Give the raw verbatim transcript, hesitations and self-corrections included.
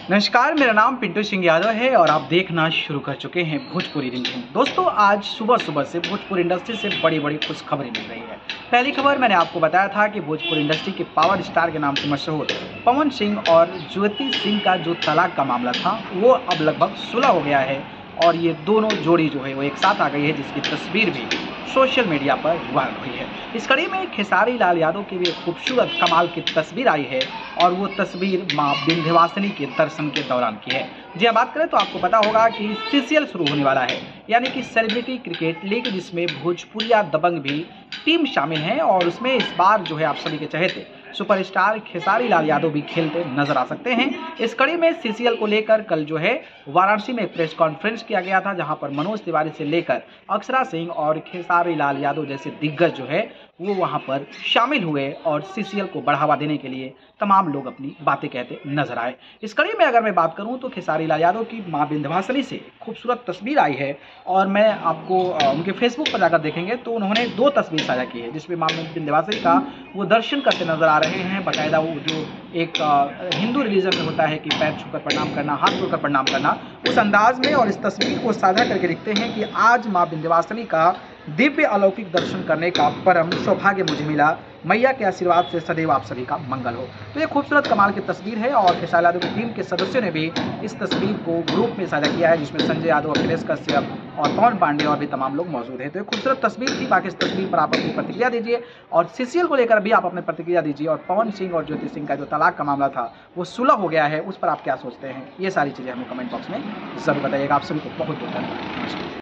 नमस्कार, मेरा नाम पिंटू सिंह यादव है और आप देखना शुरू कर चुके हैं भोजपुरी रिंगटोन। दोस्तों, आज सुबह सुबह से भोजपुरी इंडस्ट्री से बड़ी बड़ी खुश खबरें मिल रही है। पहली खबर मैंने आपको बताया था कि भोजपुरी इंडस्ट्री के पावर स्टार के नाम से मशहूर पवन सिंह और ज्योति सिंह का जो तलाक का मामला था वो अब लगभग सुलह हो गया है और ये दोनों जोड़ी जो है वो एक साथ आ गई है, जिसकी तस्वीर भी सोशल मीडिया पर वायरल हुई है। इस कड़ी में खेसारी लाल यादव की भी एक खूबसूरत कमाल की तस्वीर आई है और वो तस्वीर मां विंध्यवासिनी के दर्शन के दौरान की है। जी हाँ, बात करें तो आपको पता होगा कि सीसीएल शुरू होने वाला है, यानी कि सेलिब्रिटी क्रिकेट लीग, जिसमें भोजपुरिया दबंग भी टीम शामिल है और उसमें इस बार जो है आप सभी के चहेते सुपरस्टार खेसारी लाल यादव भी खेलते नजर आ सकते हैं। इस कड़ी में सीसीएल को लेकर कल जो है वाराणसी में एक प्रेस कॉन्फ्रेंस किया गया था, जहां पर मनोज तिवारी से लेकर अक्षरा सिंह और खेसारी लाल यादव जैसे दिग्गज जो है वो वहां पर शामिल हुए और सीसीएल को बढ़ावा देने के लिए तमाम लोग अपनी बातें कहते नजर आए। इस कड़ी में अगर मैं बात करूं तो खेसारी लाल यादव की मां विंध्यवासिनी से खूबसूरत तस्वीर आई है और मैं आपको उनके फेसबुक पर जाकर देखेंगे तो उन्होंने दो तस्वीर साझा की है, जिसमें मां विंध्यवासिनी का वो दर्शन करते नजर आ रहे हैं। बाकायदा वो जो एक हिंदू रिलीजन में होता है कि पैर छूकर प्रणाम करना, हाथ जोड़कर प्रणाम करना, उस अंदाज में और इस तस्वीर को साझा करके लिखते हैं कि आज मां विंध्यवासिनी का दिव्य अलौकिक दर्शन करने का परम सौभाग्य मुझे मिला। मैया के आशीर्वाद से सदैव आप सभी का मंगल हो। तो ये खूबसूरत कमाल की तस्वीर है और खेसारी यादव की टीम के सदस्यों ने भी इस तस्वीर को ग्रुप में साझा किया है, जिसमें संजय यादव, अखिलेश कश्यप और पवन पांडे और भी तमाम लोग मौजूद हैं। तो ये खूबसूरत तस्वीर थी। बाकी इस तस्वीर पर आप अपनी प्रतिक्रिया दीजिए और सीसीएल को लेकर भी आप अपनी प्रतिक्रिया दीजिए और पवन सिंह और ज्योति सिंह का जो तलाक का मामला था वो सुलह हो गया है, उस पर आप क्या सोचते हैं? ये सारी चीज़ें हमें कमेंट बॉक्स में जरूर बताइएगा। आप सभी को बहुत बहुत धन्यवाद।